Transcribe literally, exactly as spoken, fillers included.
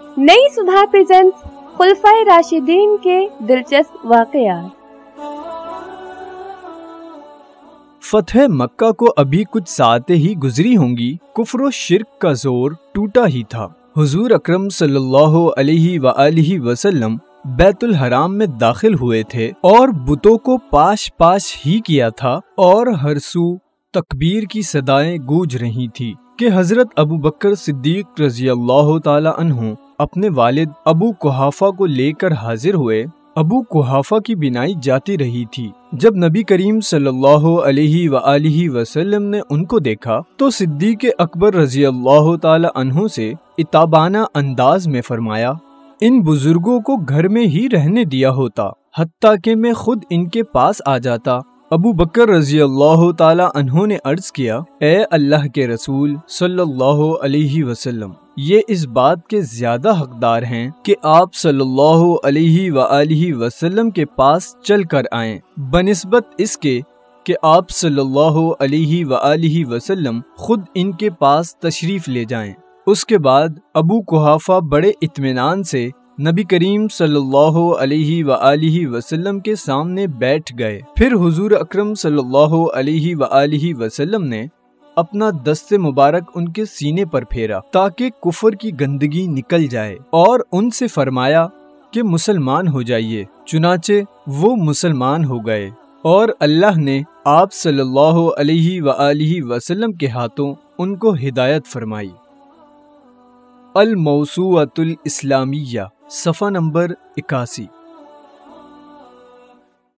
नई सुधा प्रेजेंट्स खुलफाए राशिदीन के दिलचस्प वाकयात। फतह मक्का को अभी कुछ सातें ही गुजरी होंगी, कुफ्र और शिर्क का जोर टूटा ही था। हुजूर अकरम सल्लल्लाहु अलैहि वआलिहि वसल्लम बैतुल हराम में दाखिल हुए थे और बुतों को पाश पाश ही किया था और हर सू तकबीर की सदाएं गूंज रही थी कि हजरत अबू बकर सिद्दीक रज़ी अल्लाह ताला अन्हु अपने वालिद अबू कुहाफा को लेकर हाजिर हुए। अबू कुहाफा की बिनाई जाती रही थी। जब नबी करीम सल्लल्लाहु अलैहि वआलिहि वसल्लम ने उनको देखा तो सिद्दीक अकबर रज़ी अल्लाह ताला अन्हु से इताबाना अंदाज में फरमाया, इन बुजुर्गों को घर में ही रहने दिया होता, हत्ता कि मैं खुद इनके पास आ जाता। अबू बकर रज़ी अल्लाह ताला अन्हु ने अर्ज किया, ए अल्लाह के रसूल सल्लल्लाहु अलैहि वसल्लम, ये इस बात के ज्यादा हकदार हैं कि आप सल्लल्लाहु अलैहि वआलिहि वसल्लम के पास चल कर आएं, बनिस्बत इसके कि आप सल्लल्लाहु अलैहि वआलिहि वसल्लम खुद इनके पास तशरीफ ले जाएं। उसके बाद अबू कुहाफा बड़े इत्मीनान से नबी करीम सल्लल्लाहु अलैहि वआलिहि वसल्लम के सामने बैठ गए। फिर हुजूर अकरम सल्लल्लाहु अलैहि वआलिहि वसल्लम ने अपना दस्ते मुबारक उनके सीने पर फेरा ताकि कुफर की गंदगी निकल जाए और उनसे फरमाया कि मुसलमान हो जाइए। चुनाचे वो मुसलमान हो गए और अल्लाह ने आप सल्लल्लाहु अलैहि वआलिहि वसल्लम के हाथों उनको हिदायत फरमाई। अल मौसूअतुल इस्लामिया, सफ़ा नंबर इक्यासी।